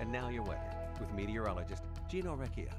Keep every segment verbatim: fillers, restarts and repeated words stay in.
And now your weather with meteorologist Gino Recchia.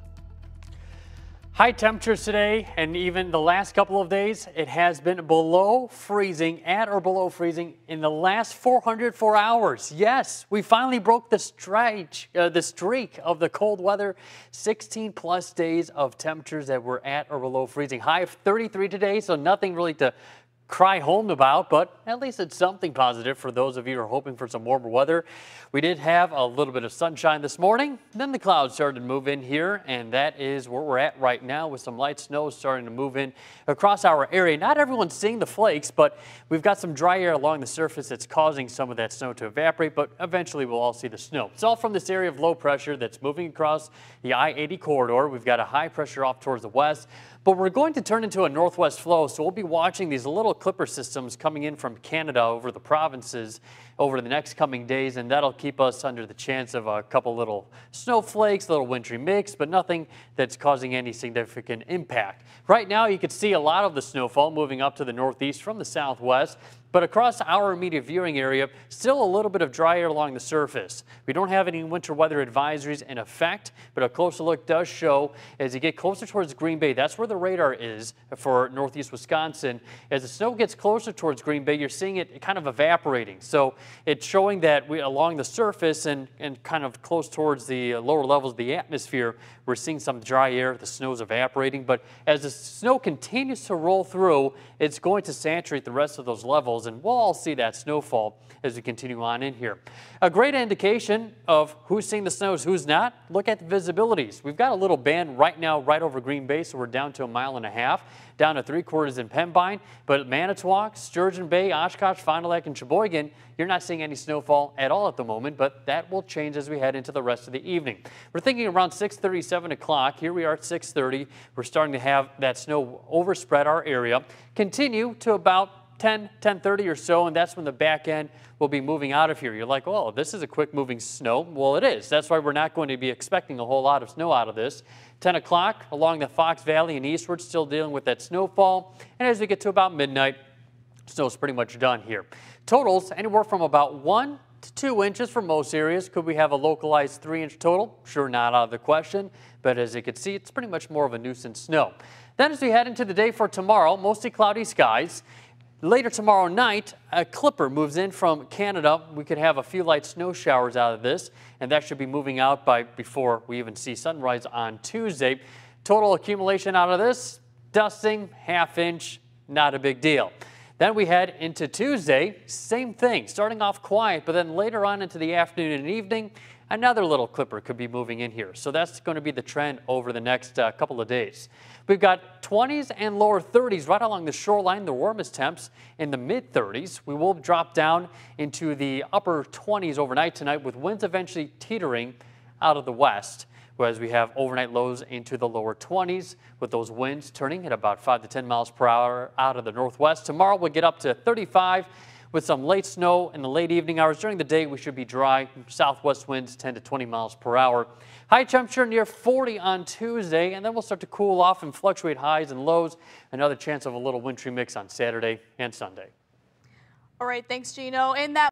High temperatures today, and even the last couple of days, it has been below freezing, at or below freezing in the last four hundred four hours. Yes, we finally broke the streak, uh, the streak of the cold weather. sixteen plus days of temperatures that were at or below freezing. High of thirty-three today, so nothing really to cry home about, but at least it's something positive for those of you who are hoping for some warmer weather. We did have a little bit of sunshine this morning, then the clouds started to move in here, and that is where we're at right now with some light snow starting to move in across our area. Not everyone's seeing the flakes, but we've got some dry air along the surface that's causing some of that snow to evaporate, but eventually we'll all see the snow. It's all from this area of low pressure that's moving across the I eighty corridor. We've got a high pressure off towards the west, but we're going to turn into a northwest flow, so we'll be watching these little clipper systems coming in from Canada over the provinces over the next coming days, and that'll keep us under the chance of a couple little snowflakes, a little wintry mix, but nothing that's causing any significant impact. Right now, you can see a lot of the snowfall moving up to the northeast from the southwest, but across our immediate viewing area, still a little bit of dry air along the surface. We don't have any winter weather advisories in effect, but a closer look does show as you get closer towards Green Bay, that's where the radar is for northeast Wisconsin. As the snow gets closer towards Green Bay, you're seeing it kind of evaporating. So it's showing that we, along the surface and, and kind of close towards the lower levels of the atmosphere, we're seeing some dry air, the snow's evaporating. But as the snow continues to roll through, it's going to saturate the rest of those levels, and we'll all see that snowfall as we continue on in here. A great indication of who's seeing the snows, who's not, look at the visibilities. We've got a little band right now right over Green Bay, so we're down to a mile and a half, down to three quarters in Pembine, but at Manitowoc, Sturgeon Bay, Oshkosh, Fond du Lac, and Sheboygan, you're not seeing any snowfall at all at the moment, but that will change as we head into the rest of the evening. We're thinking around six thirty, seven o'clock. Here we are at six thirty. We're starting to have that snow overspread our area, continue to about ten, ten thirty or so, and that's when the back end will be moving out of here. You're like, oh, this is a quick moving snow. Well, it is. That's why we're not going to be expecting a whole lot of snow out of this. ten o'clock along the Fox Valley and eastward, still dealing with that snowfall. And as we get to about midnight, snow's pretty much done here. Totals anywhere from about one to two inches for most areas. Could we have a localized three inch total? Sure, not out of the question. But as you can see, it's pretty much more of a nuisance snow. Then as we head into the day for tomorrow, mostly cloudy skies. Later tomorrow night, a clipper moves in from Canada. We could have a few light snow showers out of this, and that should be moving out by before we even see sunrise on Tuesday. Total accumulation out of this, dusting, half inch, not a big deal. Then we head into Tuesday, same thing, starting off quiet, but then later on into the afternoon and evening, another little clipper could be moving in here. So that's going to be the trend over the next uh, couple of days. We've got twenties and lower thirties right along the shoreline, the warmest temps in the mid thirties. We will drop down into the upper twenties overnight tonight with winds eventually teetering out of the west, whereas we have overnight lows into the lower twenties with those winds turning at about five to ten miles per hour out of the northwest. Tomorrow we'll get up to thirty-five. With some late snow in the late evening hours. During the day, we should be dry. Southwest winds ten to twenty miles per hour. High temperature near forty on Tuesday, and then we'll start to cool off and fluctuate highs and lows. Another chance of a little wintry mix on Saturday and Sunday. All right, thanks, Gino. And that